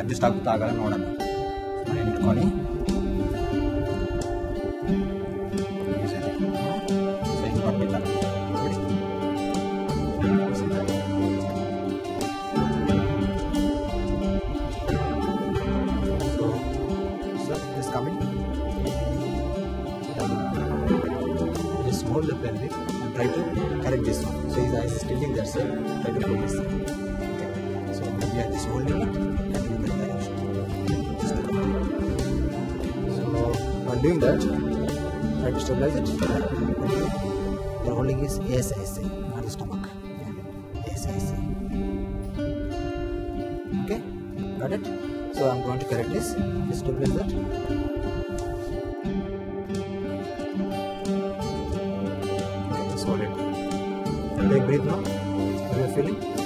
Adjust ಆಗುತ್ತಾ ಆಗಲ್ಲ ನೋಡೋಣ. ಮನೇಲಿ ಇಟ್ಕೊಳ್ಳಿ. ಸೊ ಹಿಂಗೆ ಮಾಡಬೇಕಲ್ಲ ನೋಡಿ. So this coming. Just hold the pen and try to correct this one. So his eyes is tilting that side. Try to put this side. Okay. So yeah, just holding it and do the direction. Just look at it. So while doing that, try to stabilize it. The holding is ASIC, not the stomach. ASIC. Okay, got it? So I'm going to correct this. Just stabilize that. Okay, just hold it. Take breathe now. Are you feeling?